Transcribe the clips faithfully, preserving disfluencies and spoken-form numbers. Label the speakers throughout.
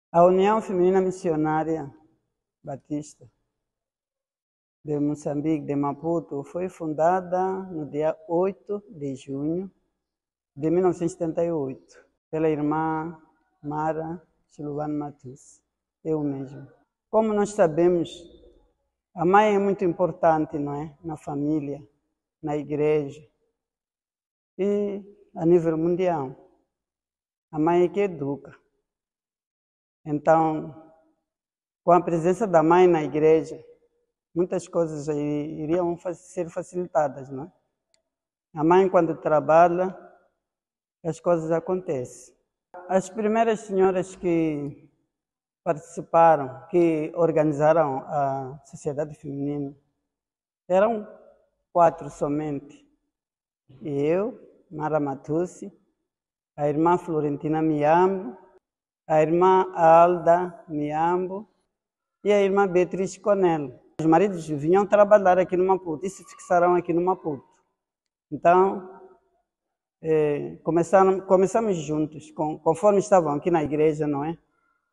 Speaker 1: A União Feminina Missionária Batista de Moçambique, de Maputo, foi fundada no dia oito de junho de mil novecentos e setenta e oito pela irmã Mara Silvano Matus, eu mesmo. Como nós sabemos, a mãe é muito importante, não é? Na família, na igreja e a nível mundial. A mãe é que educa. Então, com a presença da mãe na igreja, muitas coisas iriam ser facilitadas, não é? A mãe, quando trabalha, as coisas acontecem. As primeiras senhoras que participaram, que organizaram a Sociedade Feminina, eram quatro somente. Eu, Mara Matusi, a irmã Florentina Miambo, a irmã Alda Miambo e a irmã Beatriz Conel. Os maridos vinham trabalhar aqui no Maputo e se fixaram aqui no Maputo. Então, eh, começaram, começamos juntos, com, conforme estavam aqui na igreja, não é?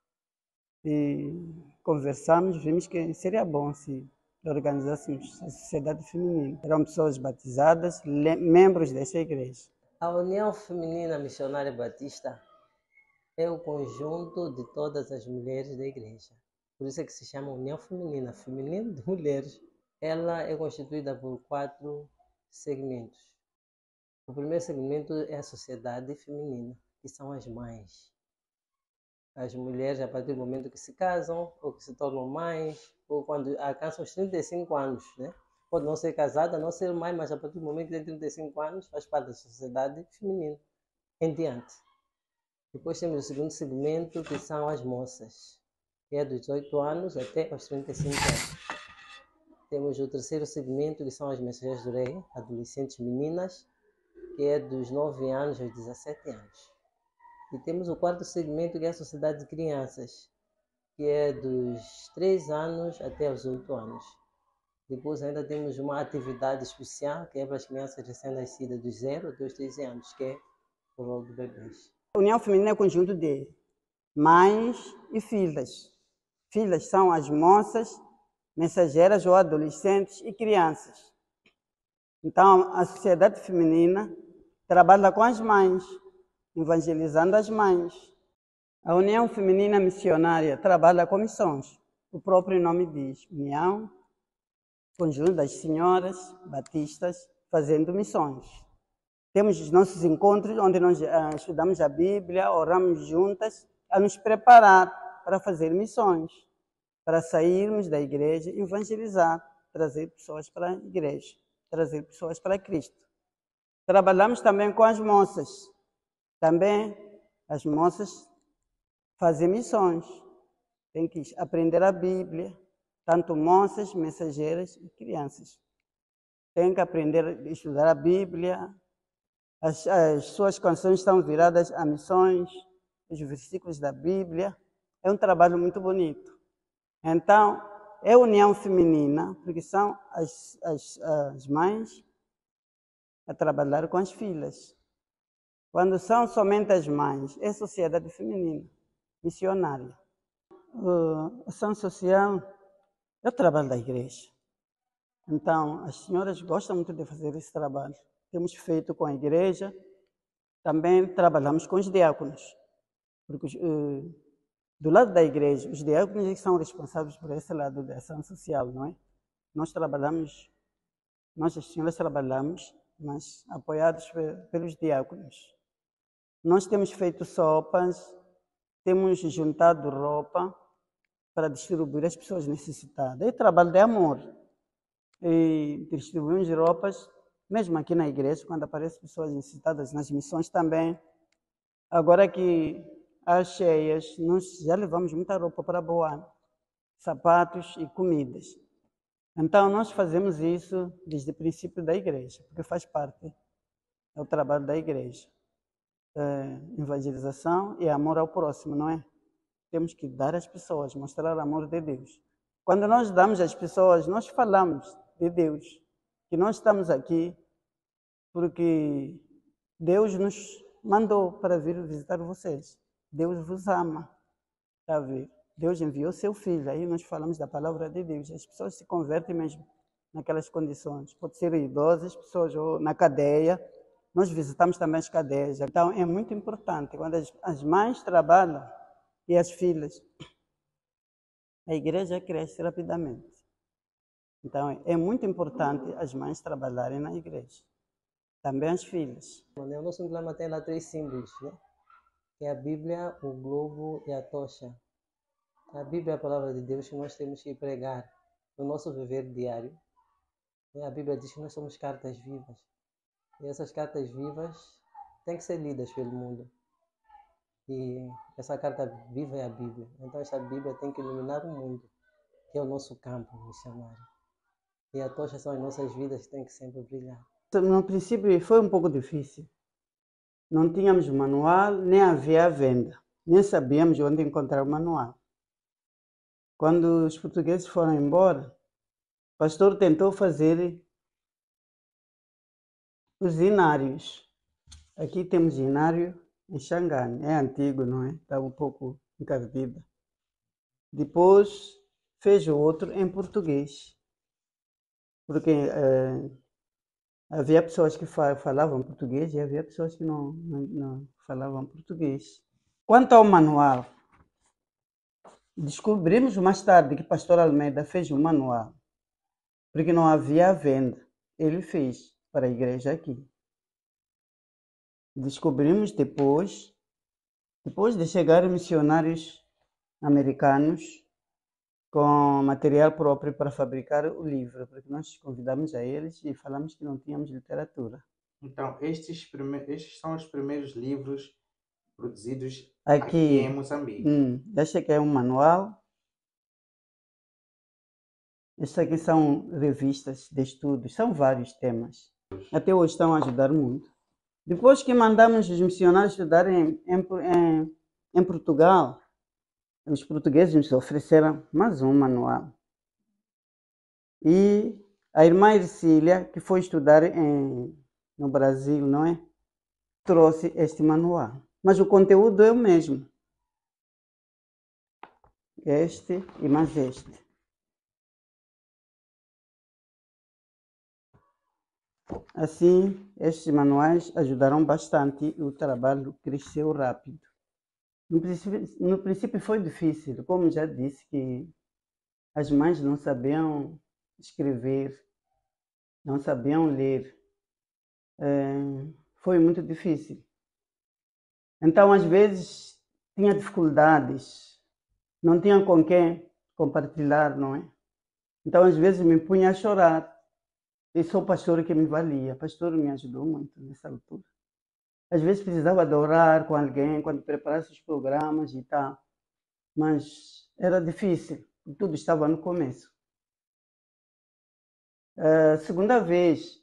Speaker 1: E conversamos, vimos que seria bom se organizássemos a Sociedade Feminina. Eram pessoas batizadas, membros dessa igreja.
Speaker 2: A União Feminina Missionária Batista é o conjunto de todas as mulheres da igreja. Por isso é que se chama União Feminina, feminino de mulheres. Ela é constituída por quatro segmentos. O primeiro segmento é a sociedade feminina, que são as mães. As mulheres, a partir do momento que se casam, ou que se tornam mães, ou quando alcançam os trinta e cinco anos, né? Pode não ser casada, não ser mãe, mas a partir do momento que tem trinta e cinco anos, faz parte da sociedade feminina, em diante. Depois temos o segundo segmento, que são as moças, que é dos dezoito anos até os trinta e cinco anos. Temos o terceiro segmento, que são as mensageiras do rei, adolescentes meninas, que é dos nove anos aos dezessete anos. E temos o quarto segmento, que é a sociedade de crianças, que é dos três anos até os oito anos. Depois ainda temos uma atividade especial, que é para as crianças recém-nascidas dos zero até os treze anos, que é o rol de bebês.
Speaker 1: A União Feminina é um conjunto de mães e filhas. Filhas são as moças, mensageiras ou adolescentes e crianças. Então, a sociedade feminina trabalha com as mães, evangelizando as mães. A União Feminina Missionária trabalha com missões. O próprio nome diz, União, conjunto das senhoras batistas fazendo missões. Temos os nossos encontros onde nós uh, estudamos a Bíblia, oramos juntas, a nos preparar para fazer missões, para sairmos da igreja e evangelizar, trazer pessoas para a igreja, trazer pessoas para Cristo. Trabalhamos também com as moças. Também as moças fazem missões. Tem que aprender a Bíblia, tanto moças, mensageiras e crianças. Tem que aprender a estudar a Bíblia. As, as suas canções estão viradas a missões, os versículos da Bíblia. É um trabalho muito bonito. Então, é união feminina, porque são as, as, as mães a trabalhar com as filhas. Quando são somente as mães, é sociedade feminina, missionária. Uh, a ação social é o trabalho da igreja. Então, as senhoras gostam muito de fazer esse trabalho. Temos feito com a igreja, também trabalhamos com os diáconos. Porque uh, do lado da igreja, os diáconos são responsáveis por esse lado da ação social, não é? Nós trabalhamos, nós as senhoras trabalhamos, mas apoiados pelos diáconos. Nós temos feito sopas, temos juntado roupa para distribuir às pessoas necessitadas. É trabalho de amor. E distribuímos roupas, mesmo aqui na igreja, quando aparecem pessoas necessitadas, nas missões também. Agora que as cheias, nós já levamos muita roupa para Boa, sapatos e comidas. Então, nós fazemos isso desde o princípio da igreja, porque faz parte do trabalho da igreja. É, evangelização e amor ao próximo, não é? Temos que dar às pessoas, mostrar o amor de Deus. Quando nós damos às pessoas, nós falamos de Deus, que nós estamos aqui porque Deus nos mandou para vir visitar vocês. Deus vos ama. Está a ver? Deus enviou seu filho, aí nós falamos da palavra de Deus. As pessoas se convertem mesmo naquelas condições. Pode ser idosas, pessoas ou na cadeia. Nós visitamos também as cadeias. Então é muito importante quando as, as mães trabalham e as filhas, a igreja cresce rapidamente. Então é muito importante as mães trabalharem na igreja. Também as filhas.
Speaker 2: O nosso emblema tem lá três símbolos, né? Que é a Bíblia, o globo e a tocha. A Bíblia é a palavra de Deus que nós temos que pregar no nosso viver diário. A Bíblia diz que nós somos cartas vivas. E essas cartas vivas têm que ser lidas pelo mundo. E essa carta viva é a Bíblia. Então essa Bíblia tem que iluminar o mundo, que é o nosso campo missionário. E a tocha são as nossas vidas que têm que sempre brilhar.
Speaker 1: No princípio foi um pouco difícil. Não tínhamos manual, nem havia à venda. Nem sabíamos onde encontrar o manual. Quando os portugueses foram embora, o pastor tentou fazer os inários. Aqui temos inário em Xangane. É antigo, não é? Está um pouco encardido. Depois fez o outro em português. Porque eh, havia pessoas que falavam português e havia pessoas que não, não, não falavam português. Quanto ao manual, descobrimos mais tarde que o pastor Almeida fez um manual, porque não havia venda. Ele fez para a igreja aqui. Descobrimos depois, depois de chegarem missionários americanos com material próprio para fabricar o livro, porque nós convidamos a eles e falamos que não tínhamos literatura.
Speaker 3: Então, estes, prime... estes são os primeiros livros produzidos
Speaker 1: aqui,
Speaker 3: aqui em Moçambique.
Speaker 1: Hum, este aqui é um manual. Estes aqui são revistas de estudos, são vários temas. Até hoje estão a ajudar muito. Depois que mandamos os missionários estudarem em, em, em Portugal, os portugueses nos ofereceram mais um manual. E a irmã Ercília, que foi estudar em, no Brasil, não é? Trouxe este manual. Mas o conteúdo é o mesmo. Este e mais este. Assim, estes manuais ajudaram bastante e o trabalho cresceu rápido. No princípio, no princípio foi difícil, como já disse, que as mães não sabiam escrever, não sabiam ler. É, foi muito difícil. Então, às vezes, tinha dificuldades, não tinha com quem compartilhar, não é? Então, às vezes, me punha a chorar. E só o pastor que me valia. O pastor me ajudou muito nessa altura. Às vezes precisava de orar com alguém, quando preparasse os programas e tal. Mas era difícil, tudo estava no começo. Uh, segunda vez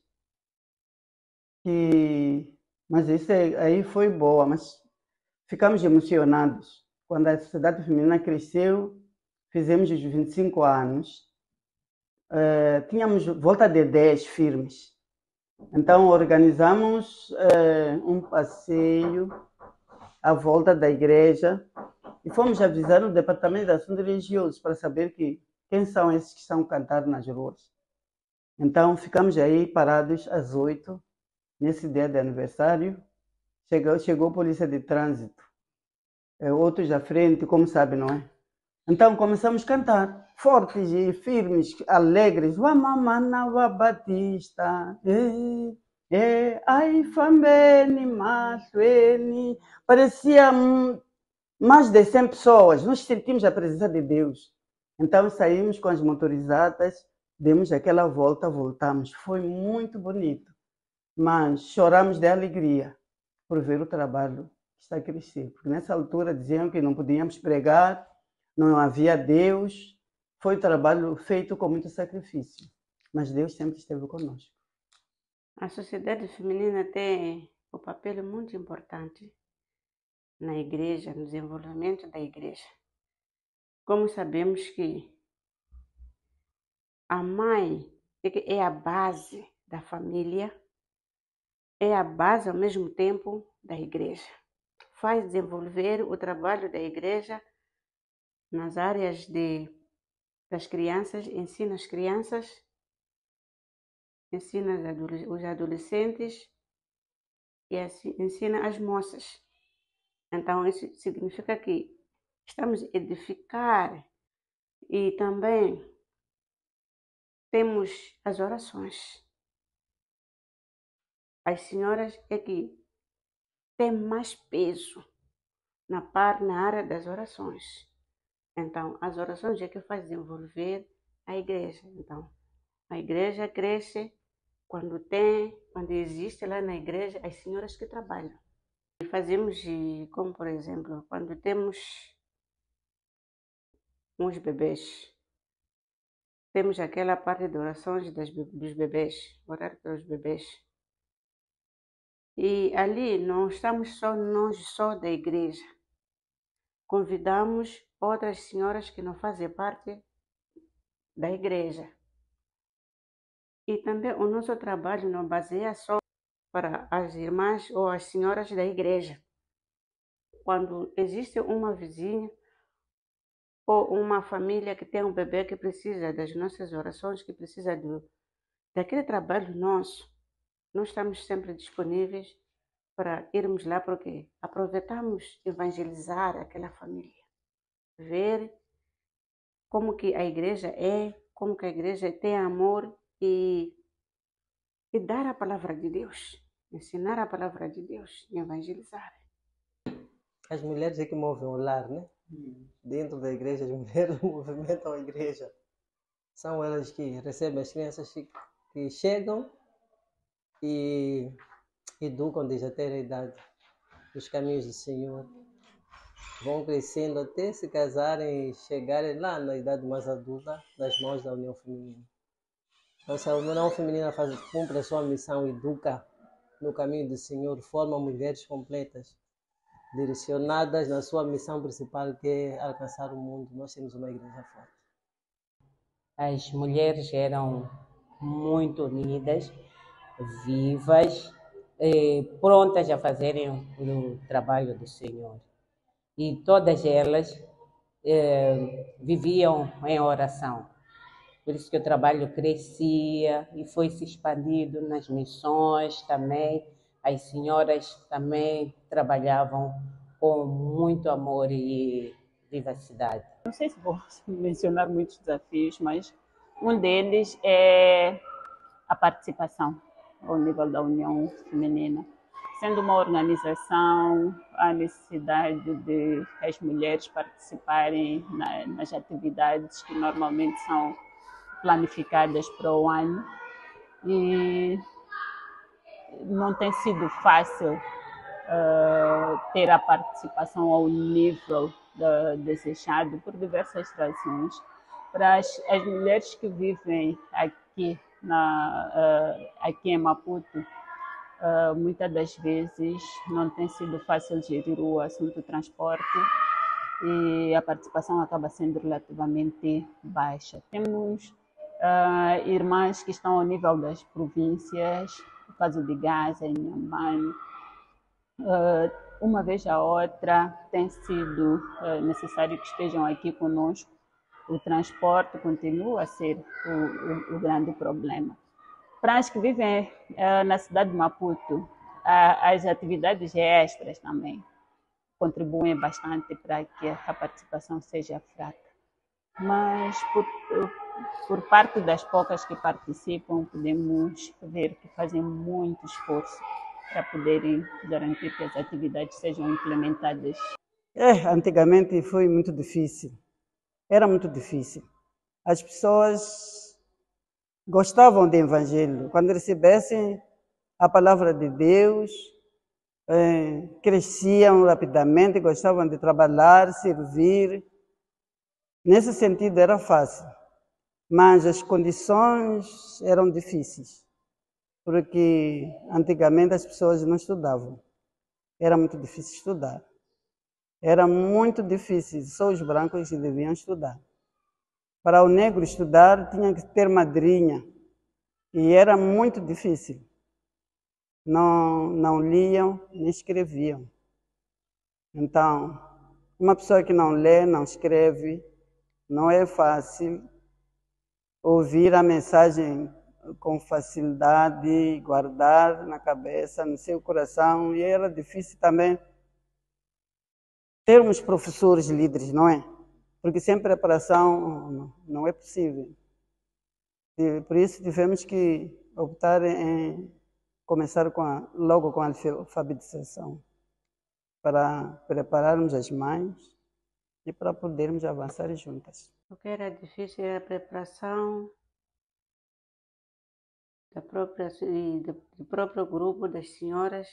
Speaker 1: que... Mas isso aí foi boa, mas ficamos emocionados. Quando a Sociedade Feminina cresceu, fizemos os vinte e cinco anos. Uh, tínhamos volta de dez firmes. Então organizamos uh, um passeio à volta da igreja e fomos avisar o Departamento de Assuntos Religiosos para saber que, quem são esses que estão cantando nas ruas. Então ficamos aí parados às oito, nesse dia de aniversário. Chegou, chegou a polícia de trânsito, uh, outros à frente, como sabe, não é? Então começamos a cantar, fortes e firmes, alegres. Wamamana Batista, eh, eh, ai fambeni, matueni. Parecia mais de cem pessoas, nós sentimos a presença de Deus. Então saímos com as motorizadas, demos aquela volta, voltamos. Foi muito bonito, mas choramos de alegria por ver o trabalho que está a crescer. Porque nessa altura diziam que não podíamos pregar, não havia Deus, foi um trabalho feito com muito sacrifício, mas Deus sempre esteve conosco.
Speaker 4: A sociedade feminina tem um papel muito importante na igreja, no desenvolvimento da igreja. Como sabemos que a mãe é a base da família, é a base ao mesmo tempo da igreja. Faz desenvolver o trabalho da igreja nas áreas de, das crianças, ensina as crianças, ensina os adolescentes e assim, ensina as moças. Então, isso significa que estamos a edificar e também temos as orações. As senhoras é que têm mais peso na parte, na área das orações. Então, as orações é que faz desenvolver a igreja. Então, a igreja cresce quando tem, quando existe lá na igreja as senhoras que trabalham. E fazemos, como por exemplo, quando temos uns bebês, temos aquela parte de orações das, dos bebês, orar pelos bebês. E ali não estamos só nós só da igreja. Convidamos outras senhoras que não fazem parte da igreja. E também o nosso trabalho não baseia só para as irmãs ou as senhoras da igreja. Quando existe uma vizinha ou uma família que tem um bebê que precisa das nossas orações, que precisa do, daquele trabalho nosso, nós estamos sempre disponíveis para irmos lá, porque aproveitamos evangelizar aquela família, ver como que a igreja é, como que a igreja tem amor e, e dar a palavra de Deus, ensinar a palavra de Deus e evangelizar.
Speaker 2: As mulheres é que movem o lar, né? Hum. Dentro da igreja, as mulheres movimentam a igreja. São elas que recebem as crianças que chegam e educam desde a ter idade os caminhos do Senhor. Vão crescendo até se casarem e chegarem lá na idade mais adulta nas mãos da União Feminina. Então, se a União Feminina faz, cumpre a sua missão, educa no caminho do Senhor, forma mulheres completas, direcionadas na sua missão principal, que é alcançar o mundo. Nós temos uma igreja forte.
Speaker 5: As mulheres eram muito unidas, vivas, eh, prontas a fazerem o trabalho do Senhor. E todas elas eh, viviam em oração. Por isso que o trabalho crescia e foi se expandindo nas missões também. As senhoras também trabalhavam com muito amor e vivacidade.
Speaker 6: Não sei se vou mencionar muitos desafios, mas um deles é a participação ao nível da União Feminina. Sendo uma organização, há necessidade de as mulheres participarem na, nas atividades que normalmente são planificadas para o ano. E não tem sido fácil uh, ter a participação ao nível de, desejado por diversas razões. Para as, as mulheres que vivem aqui, na, uh, aqui em Maputo, uh, muitas das vezes não tem sido fácil gerir o assunto do transporte e a participação acaba sendo relativamente baixa. Temos uh, irmãs que estão ao nível das províncias, no caso de Gaza, em Inhambane. Uh, uma vez a outra tem sido uh, necessário que estejam aqui conosco. O transporte continua a ser o, o, o grande problema. Para as que vivem uh, na cidade de Maputo, uh, as atividades extras também contribuem bastante para que a participação seja fraca. Mas por, por parte das poucas que participam, podemos ver que fazem muito esforço para poderem garantir que as atividades sejam implementadas.
Speaker 1: É, antigamente foi muito difícil. Era muito difícil. As pessoas gostavam do Evangelho. Quando recebessem a palavra de Deus, eh, cresciam rapidamente, gostavam de trabalhar, servir. Nesse sentido era fácil, mas as condições eram difíceis, porque antigamente as pessoas não estudavam. Era muito difícil estudar. Era muito difícil, só os brancos que deviam estudar. Para o negro estudar, tinha que ter madrinha. E era muito difícil. Não, não liam nem escreviam. Então, Uma pessoa que não lê, não escreve, não é fácil ouvir a mensagem com facilidade, guardar na cabeça, no seu coração, e era difícil também termos professores líderes, não é? Porque sem preparação não é possível. E por isso tivemos que optar em começar com a, logo com a alfabetização, para prepararmos as mães e para podermos avançar juntas.
Speaker 4: O que era difícil era a preparação da própria, do, do próprio grupo das senhoras,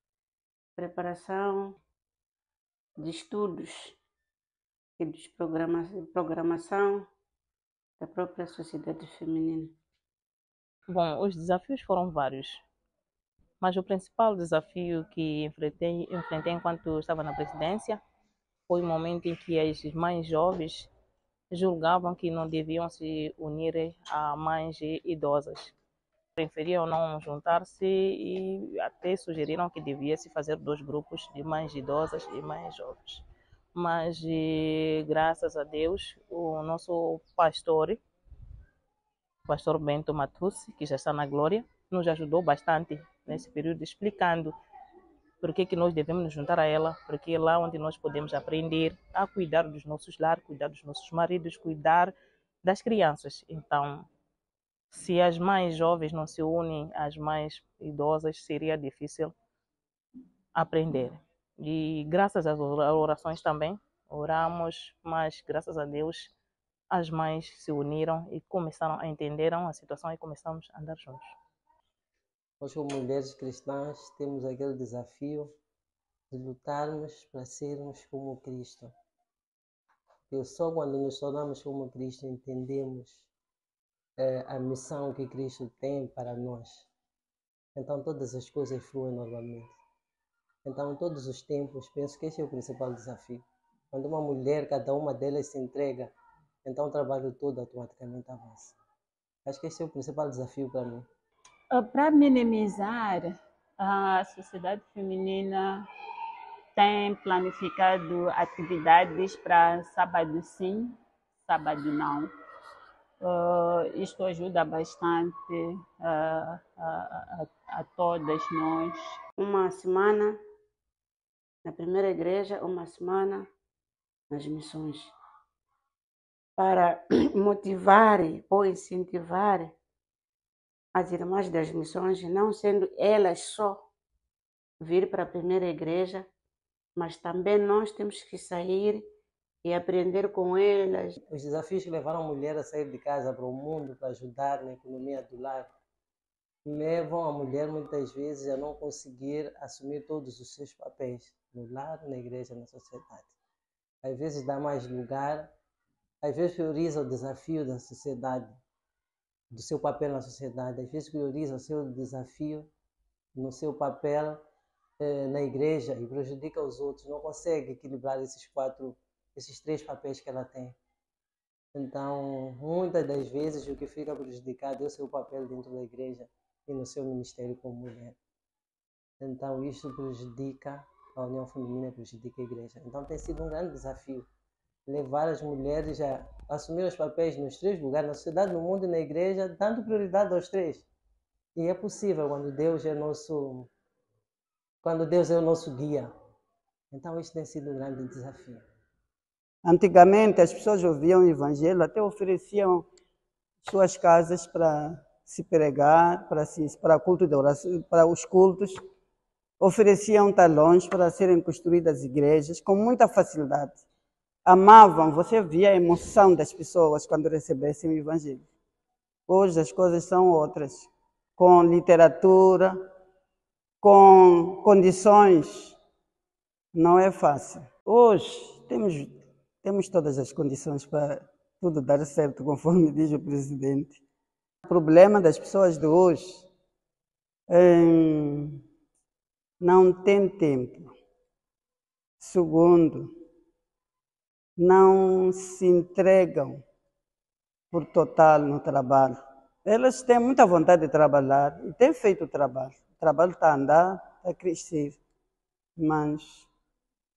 Speaker 4: preparação de estudos e de programa, programação da própria sociedade feminina.
Speaker 7: Bom, os desafios foram vários, mas o principal desafio que enfrentei, enfrentei enquanto estava na presidência foi o momento em que as mães jovens julgavam que não deviam se unir a mães idosas. Preferiam não juntar-se e até sugeriram que devia se fazer dois grupos de mães idosas e mães jovens. Mas, graças a Deus, o nosso pastor, o pastor Bento Matucci, que já está na glória, nos ajudou bastante nesse período, explicando por que que nós devemos nos juntar a ela, porque é lá onde nós podemos aprender a cuidar dos nossos lares, cuidar dos nossos maridos, cuidar das crianças. Então, se as mães jovens não se unem às mães idosas, seria difícil aprender. E graças às orações também, oramos, mas graças a Deus as mães se uniram e começaram a entender a situação e começamos a andar juntos.
Speaker 2: Nós, como mulheres cristãs, temos aquele desafio de lutarmos para sermos como Cristo. Porque só quando nos tornamos como Cristo entendemos eh, a missão que Cristo tem para nós. Então todas as coisas fluem normalmente. Então, em todos os tempos, penso que esse é o principal desafio. Quando uma mulher, cada uma delas se entrega, então o trabalho todo automaticamente avança. Acho que esse é o principal desafio para mim.
Speaker 6: Para minimizar, a sociedade feminina tem planificado atividades para sábado sim, sábado não. Uh, isto ajuda bastante uh, a, a, a todas nós.
Speaker 4: Uma semana na primeira igreja, uma semana nas missões, para motivar ou incentivar as irmãs das missões, não sendo elas só vir para a primeira igreja, mas também nós temos que sair e aprender com elas.
Speaker 2: Os desafios que levaram a mulher a sair de casa para o mundo, para ajudar na economia do lar, levam a mulher muitas vezes a não conseguir assumir todos os seus papéis no lar, na igreja, na sociedade. Às vezes dá mais lugar, às vezes prioriza o desafio da sociedade, do seu papel na sociedade, às vezes prioriza o seu desafio no seu papel eh, na igreja e prejudica os outros, não consegue equilibrar esses quatro, esses três papéis que ela tem. Então, muitas das vezes o que fica prejudicado é o seu papel dentro da igreja e no seu ministério como mulher. Então, isso prejudica a união feminina, prejudica a igreja. Então, tem sido um grande desafio levar as mulheres a assumir os papéis nos três lugares, na sociedade, no mundo e na igreja, dando prioridade aos três. E é possível quando Deus é nosso, quando Deus é o nosso guia. Então, isso tem sido um grande desafio.
Speaker 1: Antigamente, as pessoas ouviam o evangelho, até ofereciam suas casas para se pregar, para, se, para, culto de oração, para os cultos. Ofereciam talões para serem construídas igrejas com muita facilidade. Amavam, você via a emoção das pessoas quando recebessem o evangelho. Hoje as coisas são outras, com literatura, com condições, não é fácil. Hoje temos, temos todas as condições para tudo dar certo, conforme diz o presidente. O problema das pessoas de hoje é não tem tempo. Segundo, não se entregam por total no trabalho. Elas têm muita vontade de trabalhar e têm feito o trabalho. O trabalho está a andar, está a crescer, mas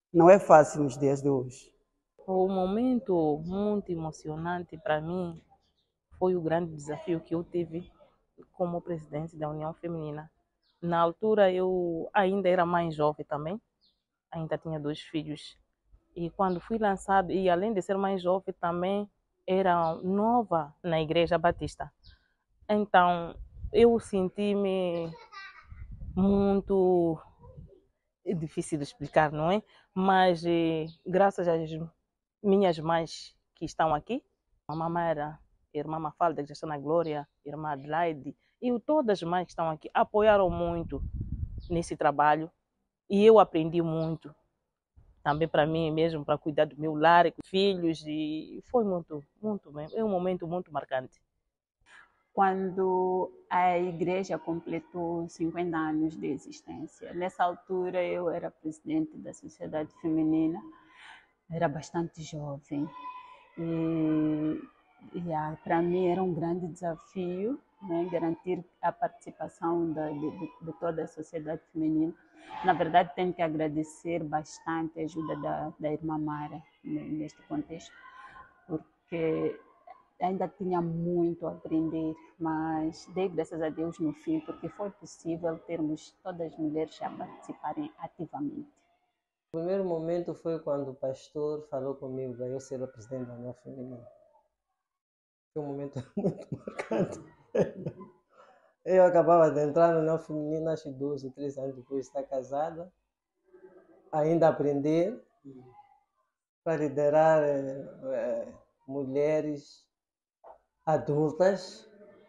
Speaker 1: Não é fácil nos dias de hoje.
Speaker 7: O momento muito emocionante para mim foi o grande desafio que eu tive como presidente da União Feminina. Na altura eu ainda era mais jovem também, ainda tinha dois filhos. E quando fui lançada, e além de ser mais jovem, também era nova na Igreja Batista. Então eu senti-me muito, é difícil de explicar, não é? Mas eh, graças às minhas mães que estão aqui, a mamãe era irmã Mafalda, que já está na Glória, irmã Adelaide, e todas as mães que estão aqui apoiaram muito nesse trabalho e eu aprendi muito também para mim mesmo, para cuidar do meu lar, filhos, e foi muito, muito bem, é um momento muito marcante.
Speaker 6: Quando a igreja completou cinquenta anos de existência, nessa altura eu era presidente da Sociedade Feminina, era bastante jovem e, e ah, para mim era um grande desafio, né, garantir a participação da, de, de toda a sociedade feminina. Na verdade, tenho que agradecer bastante a ajuda da, da irmã Mara neste contexto, porque ainda tinha muito a aprender, mas dei graças a Deus no fim, porque foi possível termos todas as mulheres a participarem ativamente.
Speaker 2: O primeiro momento foi quando o pastor falou comigo para eu ser a presidente da União Feminina. Foi um momento muito marcante. Eu acabava de entrar na União Feminina, acho doze ou três anos depois de estar casada, ainda a aprender para liderar é, mulheres adultas,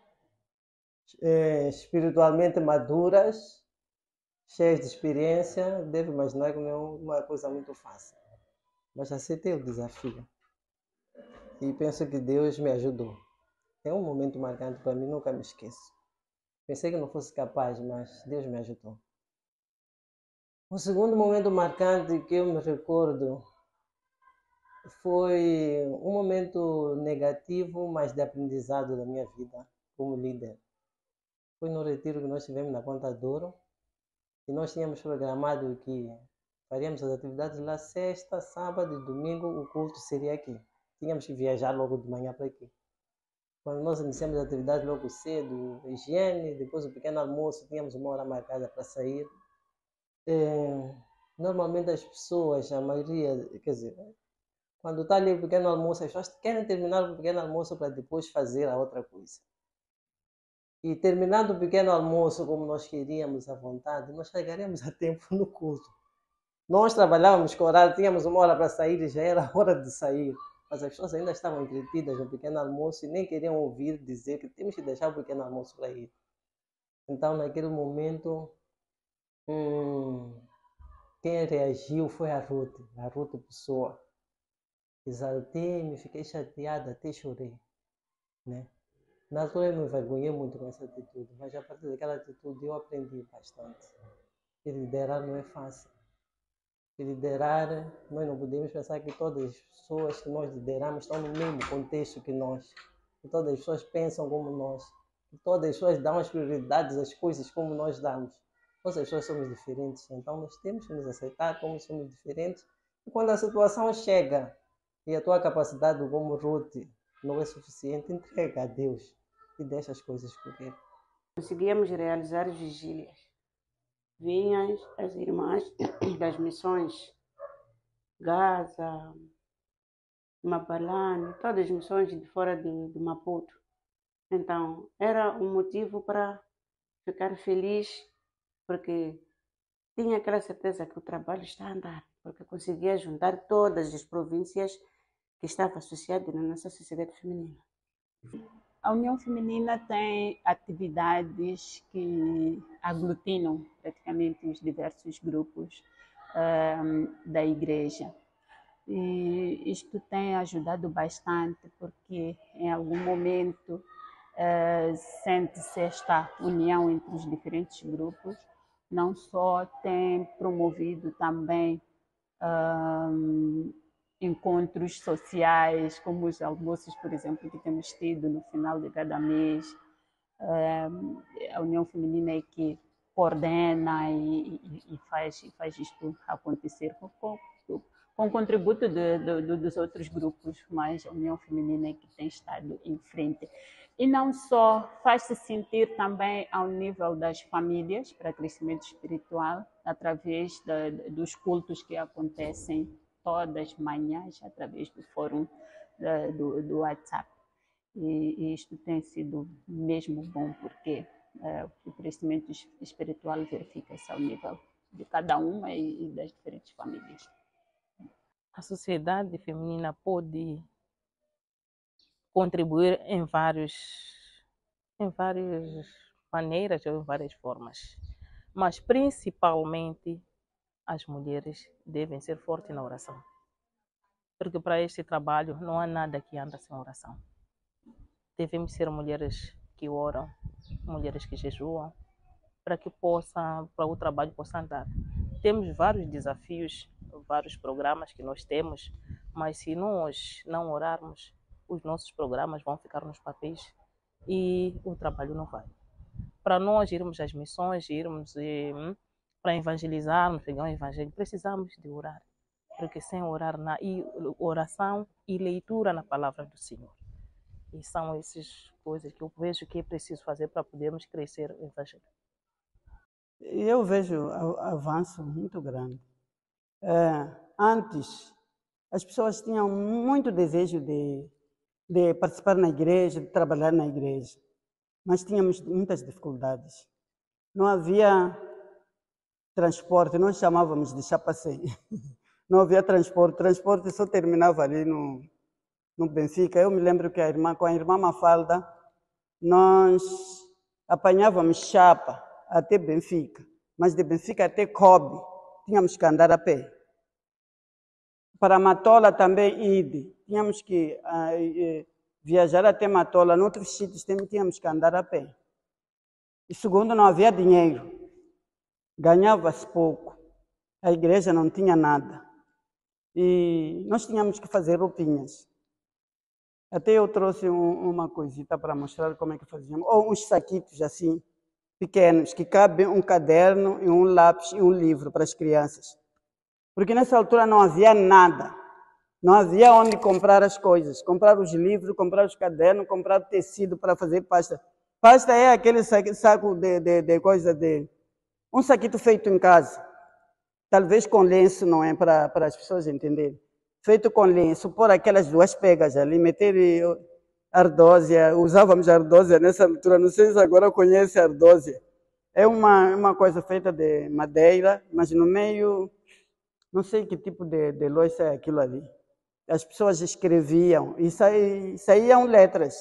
Speaker 2: é, espiritualmente maduras, cheias de experiência. Devo imaginar que não é uma coisa muito fácil, mas aceitei o desafio e penso que Deus me ajudou. É um momento marcante para mim, nunca me esqueço. Pensei que não fosse capaz, mas Deus me ajudou. O segundo momento marcante que eu me recordo foi um momento negativo, mas de aprendizado da minha vida como líder. Foi no retiro que nós tivemos na Ponta Douro e nós tínhamos programado que faríamos as atividades lá sexta, sábado e domingo, o culto seria aqui. Tínhamos que viajar logo de manhã para aqui. Quando nós iniciamos a atividade logo cedo, higiene, depois o pequeno almoço, tínhamos uma hora marcada para sair. É, normalmente as pessoas, a maioria, quer dizer, quando está ali o pequeno almoço, as pessoas querem terminar o pequeno almoço para depois fazer a outra coisa. E terminando o pequeno almoço como nós queríamos à vontade, nós chegaríamos a tempo no culto. Nós trabalhávamos com horário, tínhamos uma hora para sair e já era hora de sair. Mas as pessoas ainda estavam entretidas no pequeno almoço e nem queriam ouvir dizer que temos que deixar o pequeno almoço para ir. Então, naquele momento, hum, quem reagiu foi a Ruth, a Ruth Pessoa. Exaltei-me, fiquei chateada, até chorei, né? Na altura eu me envergonhei muito com essa atitude, mas a partir daquela atitude eu aprendi bastante. E liderar não é fácil. E liderar, nós não podemos pensar que todas as pessoas que nós lideramos estão no mesmo contexto que nós. Que todas as pessoas pensam como nós. Que todas as pessoas dão as prioridades às coisas como nós damos. Todas as pessoas somos diferentes, então nós temos que nos aceitar como somos diferentes. E quando a situação chega e a tua capacidade como Ruth não é suficiente, entrega a Deus e deixa as coisas correr.
Speaker 4: Conseguíamos realizar vigílias. Vinham as irmãs das missões, Gaza, Mapalane, todas as missões de fora de, de Maputo. Então, era um motivo para ficar feliz, porque tinha aquela certeza que o trabalho está a andar, porque conseguia juntar todas as províncias que estavam associadas na nossa sociedade feminina.
Speaker 6: A União Feminina tem atividades que aglutinam praticamente os diversos grupos um, da igreja. E isto tem ajudado bastante, porque em algum momento uh, sente-se esta união entre os diferentes grupos. Não só tem promovido também um, encontros sociais, como os almoços, por exemplo, que temos tido no final de cada mês. A União Feminina é que coordena e, e, e, faz, e faz isto acontecer com, com, com o contributo de, de, de, dos outros grupos, mas a União Feminina é que tem estado em frente. E não só, faz-se sentir também ao nível das famílias para crescimento espiritual, através de, de, dos cultos que acontecem todas as manhãs, através do fórum de, do, do WhatsApp. E, e isto tem sido mesmo bom, porque uh, o crescimento espiritual verifica-se ao nível de cada uma e, e das diferentes famílias.
Speaker 7: A sociedade feminina pode contribuir em vários, em várias maneiras ou em várias formas, mas principalmente as mulheres devem ser fortes na oração, porque para este trabalho não há nada que anda sem oração. Devemos ser mulheres que oram, mulheres que jejuam, para que possa, para o trabalho possa andar. Temos vários desafios, vários programas que nós temos, mas se nós não orarmos, os nossos programas vão ficar nos papéis e o trabalho não vai. Para nós irmos às missões, irmos eh, para evangelizarmos, pegar um evangelho, precisamos de orar, porque sem orar na e oração e leitura na palavra do Senhor. E são essas coisas que eu vejo que é preciso fazer para podermos crescer o evangelho.
Speaker 1: Eu vejo avanço muito grande. É, antes, as pessoas tinham muito desejo de, de participar na igreja, de trabalhar na igreja, mas tínhamos muitas dificuldades. Não havia transporte, nós chamávamos de chapacé. Não havia transporte, transporte só terminava ali no, no Benfica. Eu me lembro que a irmã, com a irmã Mafalda, nós apanhávamos chapa até Benfica, mas de Benfica até Cobe, tínhamos que andar a pé. Para Matola também, ide, tínhamos que uh, viajar até Matola, em outros sítios também tínhamos que andar a pé. E segundo, não havia dinheiro, ganhava-se pouco, a igreja não tinha nada. E nós tínhamos que fazer roupinhas. Até eu trouxe um, uma coisita para mostrar como é que fazíamos, ou uns saquitos assim, pequenos, que cabem um caderno, e um lápis e um livro para as crianças. Porque nessa altura não havia nada. Não havia onde comprar as coisas. Comprar os livros, comprar os cadernos, comprar tecido para fazer pasta. Pasta é aquele saco de, de, de coisa de... Um saquito feito em casa. Talvez com lenço, não é? Para, para as pessoas entenderem. Feito com lenço, pôr aquelas duas pegas ali, meter ardósia. Usávamos ardósia nessa altura. Não sei se agora conhece ardósia. É uma, uma coisa feita de madeira, mas no meio... Não sei que tipo de, de louça é aquilo ali. As pessoas escreviam e saí, saíam letras.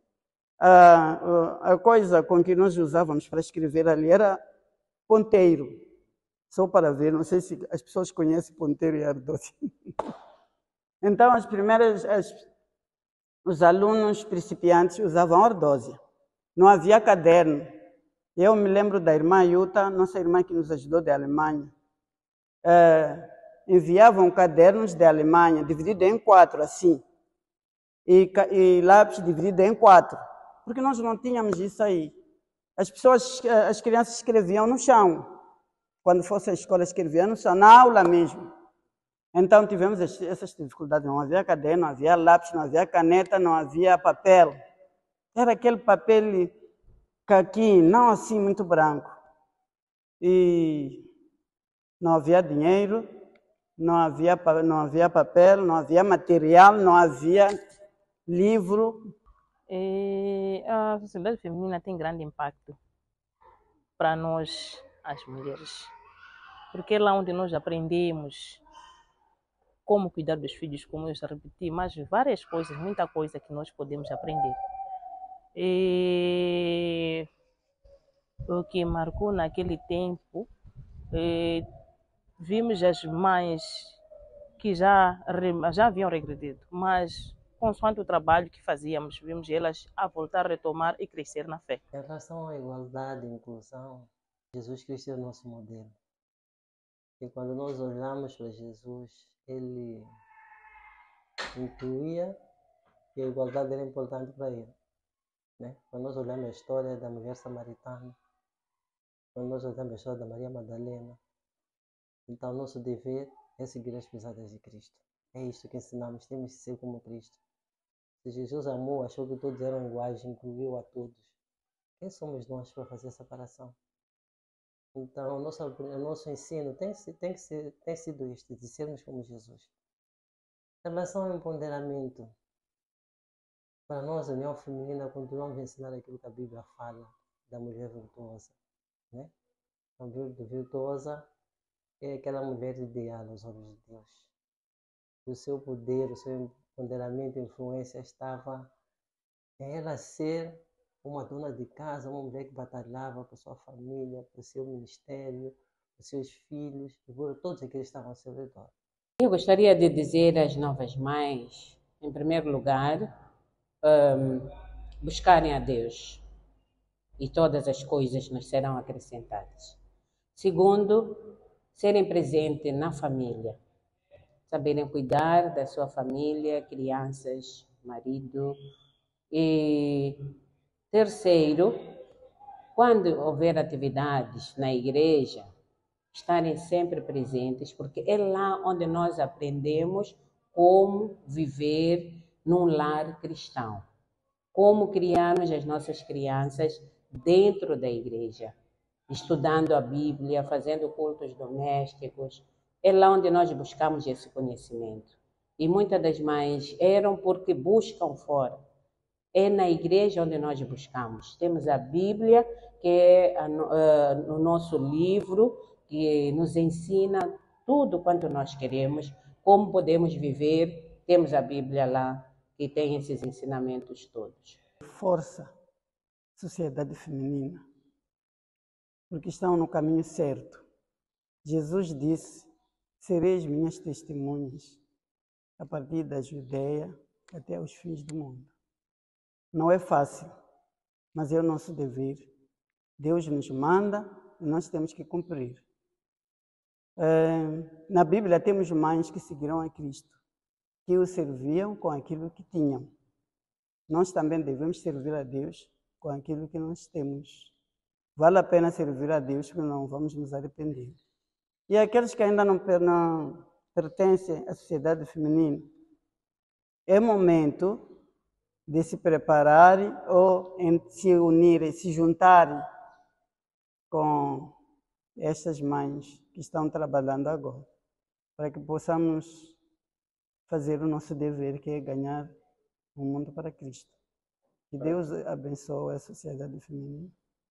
Speaker 1: A, a coisa com que nós usávamos para escrever ali era ponteiro. Só para ver, não sei se as pessoas conhecem ponteiro e ardósia. Então, as primeiras, as, os alunos principiantes usavam ardósia. Não havia caderno. Eu me lembro da irmã Yuta, nossa irmã que nos ajudou da Alemanha. É, enviavam cadernos da Alemanha, dividido em quatro, assim, e, e lápis dividido em quatro, porque nós não tínhamos isso aí. As pessoas, as crianças escreviam no chão, quando fosse à escola escreviam no chão, na aula mesmo. Então tivemos essas dificuldades, não havia caderno, não havia lápis, não havia caneta, não havia papel. Era aquele papel caqui, não assim muito branco. E não havia dinheiro, não havia, não havia papel, não havia material, não havia livro.
Speaker 7: E a sociedade feminina tem grande impacto para nós, as mulheres, porque é lá onde nós aprendemos como cuidar dos filhos, como eu já repeti, mas várias coisas, muita coisa que nós podemos aprender. E o que marcou naquele tempo, e vimos as mães que já, já haviam regredido, mas consoante o trabalho que fazíamos, vimos elas a voltar a retomar e crescer na fé.
Speaker 2: Em relação à igualdade e inclusão, Jesus Cristo é o nosso modelo. E quando nós olhamos para Jesus, ele intuía que a igualdade era importante para ele. Né? Quando nós olhamos a história da mulher samaritana, quando nós olhamos a história da Maria Madalena, então nosso dever é seguir as pisadas de Cristo. É isto que ensinamos, temos de ser como Cristo. Se Jesus amou, achou que todos eram iguais, incluiu a todos. Quem somos nós para fazer separação? Então, o nosso, o nosso ensino tem, tem, que ser, tem sido este, de sermos como Jesus. Em relação ao empoderamento, para nós, a União Feminina, continuamos a ensinar aquilo que a Bíblia fala da mulher virtuosa. Né? A mulher virtuosa é aquela mulher ideal aos olhos de Deus. O seu poder, o seu empoderamento e influência estava em ela ser uma dona de casa, uma mulher que batalhava por sua família, por seu ministério, por seus filhos, e por todos aqueles que estavam ao seu redor.
Speaker 5: Eu gostaria de dizer às novas mães, em primeiro lugar, um, buscarem a Deus e todas as coisas nos serão acrescentadas. Segundo, serem presentes na família, saberem cuidar da sua família, crianças, marido. E terceiro, quando houver atividades na igreja, estarem sempre presentes, porque é lá onde nós aprendemos como viver num lar cristão, como criarmos as nossas crianças dentro da igreja, estudando a Bíblia, fazendo cultos domésticos. É lá onde nós buscamos esse conhecimento. E muitas das mães eram porque buscam fora. É na igreja onde nós buscamos. Temos a Bíblia, que é a, uh, o nosso livro, que nos ensina tudo quanto nós queremos, como podemos viver. Temos a Bíblia lá, que tem esses ensinamentos todos.
Speaker 1: Força a sociedade feminina, porque estão no caminho certo. Jesus disse: sereis minhas testemunhas, a partir da Judeia até os fins do mundo. Não é fácil, mas é o nosso dever. Deus nos manda e nós temos que cumprir. Na Bíblia temos mães que seguiram a Cristo, que o serviam com aquilo que tinham. Nós também devemos servir a Deus com aquilo que nós temos. Vale a pena servir a Deus, porque não vamos nos arrepender. E aqueles que ainda não, não pertencem à sociedade feminina, é momento de se prepararem ou se unirem, se juntarem com estas mães que estão trabalhando agora, para que possamos fazer o nosso dever, que é ganhar um mundo para Cristo. Que Deus abençoe a sociedade feminina.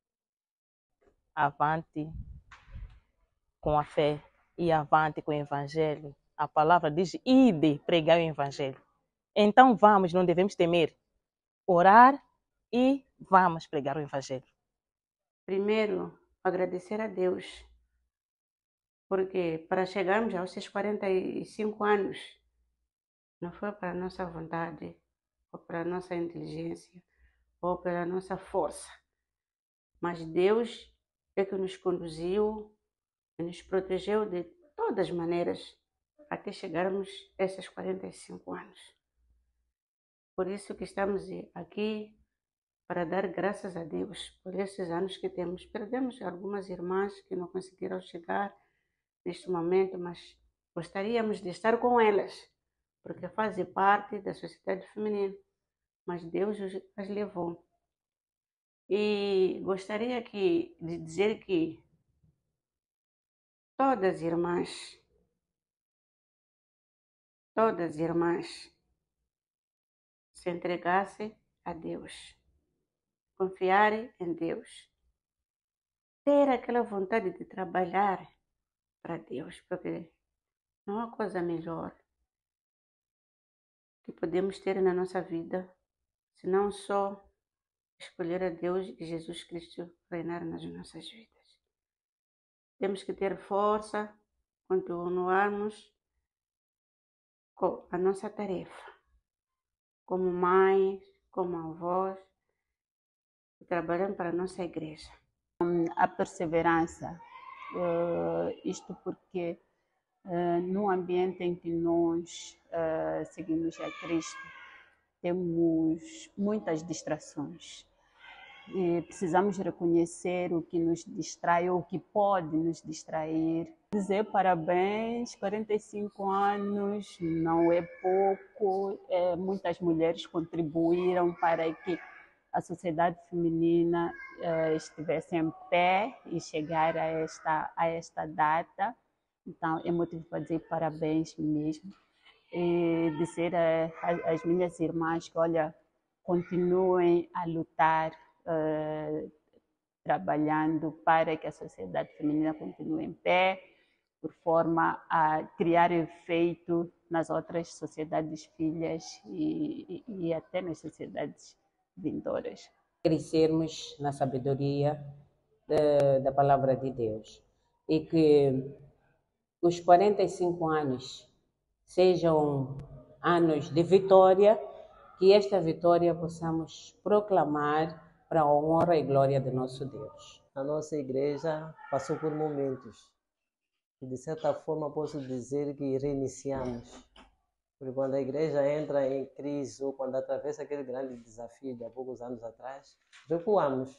Speaker 7: Avante com a fé e avante com o Evangelho. A palavra diz: ide pregar o Evangelho. Então vamos, não devemos temer. Orar e vamos pregar o Evangelho.
Speaker 4: Primeiro, agradecer a Deus, porque para chegarmos aos seus quarenta e cinco anos, não foi para a nossa vontade, ou para a nossa inteligência, ou pela nossa força, mas Deus é que nos conduziu e nos protegeu de todas as maneiras até chegarmos a esses quarenta e cinco anos. Por isso que estamos aqui, para dar graças a Deus por esses anos que temos. Perdemos algumas irmãs que não conseguiram chegar neste momento, mas gostaríamos de estar com elas, porque fazem parte da sociedade feminina, mas Deus as levou. E gostaria aqui de dizer que todas as irmãs, todas as irmãs se entregassem a Deus, confiarem em Deus, ter aquela vontade de trabalhar para Deus, porque não há coisa melhor que podemos ter na nossa vida, senão só escolher a Deus e Jesus Cristo reinar nas nossas vidas. Temos que ter força, continuarmos com a nossa tarefa, como mães, como avós, trabalhando para a nossa igreja.
Speaker 6: A perseverança, uh, isto porque uh, no ambiente em que nós uh, seguimos a Cristo, temos muitas distrações. E precisamos reconhecer o que nos distrai ou o que pode nos distrair. Dizer parabéns, quarenta e cinco anos não é pouco, é, muitas mulheres contribuíram para que a sociedade feminina eh, estivesse em pé e chegar a esta, a esta data. Então, é motivo para dizer parabéns mesmo. E dizer às minhas irmãs que, olha, continuem a lutar, eh, trabalhando para que a sociedade feminina continue em pé, por forma a criar efeito nas outras sociedades filhas e, e, e até nas sociedades vindouras.
Speaker 5: Crescermos na sabedoria da, da palavra de Deus e que os quarenta e cinco anos sejam anos de vitória, que esta vitória possamos proclamar para a honra e glória de nosso Deus.
Speaker 2: A nossa igreja passou por momentos e, de certa forma, posso dizer que reiniciamos. Porque quando a igreja entra em crise ou quando atravessa aquele grande desafio de há poucos anos atrás, recuamos.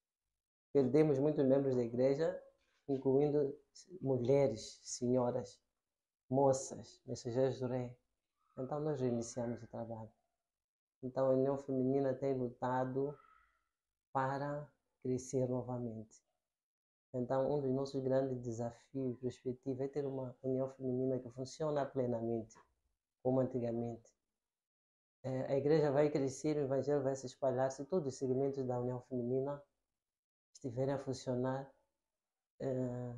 Speaker 2: Perdemos muitos membros da igreja, incluindo mulheres, senhoras, moças, mensageiros do rei. Então nós reiniciamos o trabalho. Então a União Feminina tem lutado para crescer novamente. Então um dos nossos grandes desafios e perspectivas é ter uma União Feminina que funciona plenamente, como antigamente. É, a igreja vai crescer, o evangelho vai se espalhar se todos os segmentos da União Feminina estiverem a funcionar é,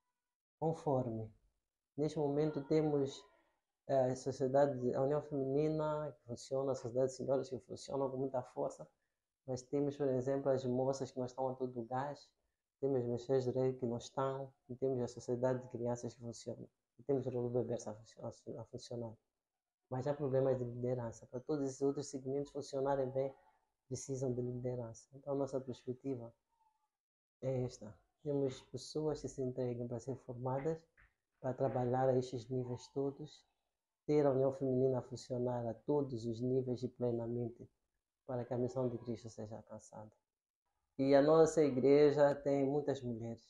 Speaker 2: conforme. Neste momento temos a sociedade, a União Feminina que funciona, a sociedade de senhoras que funcionam com muita força, mas temos, por exemplo, as moças que não estão a todo gás, temos os mexeiros de rei que não estão, e temos a sociedade de crianças que funciona, e temos o Rolo Bebês a, a funcionar. Mas há problemas de liderança. Para todos esses outros segmentos funcionarem bem, precisam de liderança. Então, a nossa perspectiva é esta. Temos pessoas que se entregam para ser formadas, para trabalhar a estes níveis todos, ter a União Feminina a funcionar a todos os níveis e plenamente, para que a missão de Cristo seja alcançada. E a nossa igreja tem muitas mulheres.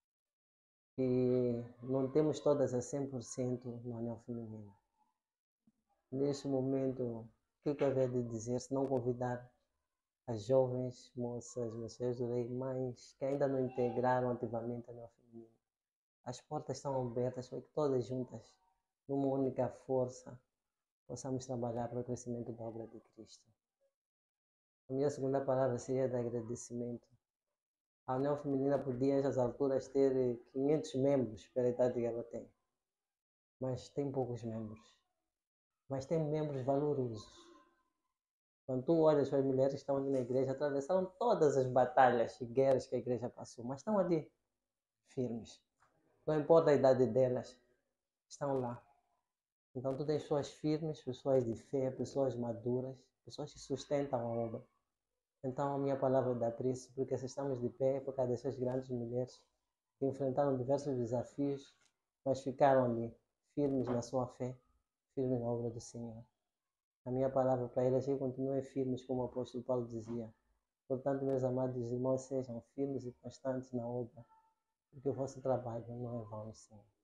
Speaker 2: E não temos todas a cem por cento na União Feminina. Neste momento, o que eu havia de dizer, se não convidar as jovens moças, moças do rei, mães, que ainda não integraram ativamente a União Feminina. As portas estão abertas para que todas juntas, numa única força, possamos trabalhar para o crescimento da obra de Cristo. A minha segunda palavra seria de agradecimento. A União Feminina podia, nessas alturas, ter quinhentos membros pela idade que ela tem, mas tem poucos membros. Mas tem membros valorosos. Quando tu olhas para as mulheres que estão ali na igreja, atravessaram todas as batalhas e guerras que a igreja passou, mas estão ali, firmes. Não importa a idade delas, estão lá. Então tu tens pessoas firmes, pessoas de fé, pessoas maduras, pessoas que sustentam a obra. Então a minha palavra dá preço, porque se estamos de pé, por causa dessas grandes mulheres que enfrentaram diversos desafios, mas ficaram ali, firmes na sua fé, firmes na obra do Senhor. A minha palavra para eles é que continuem firmes, como o apóstolo Paulo dizia. Portanto, meus amados irmãos, sejam firmes e constantes na obra, porque o vosso trabalho não é vão, Senhor.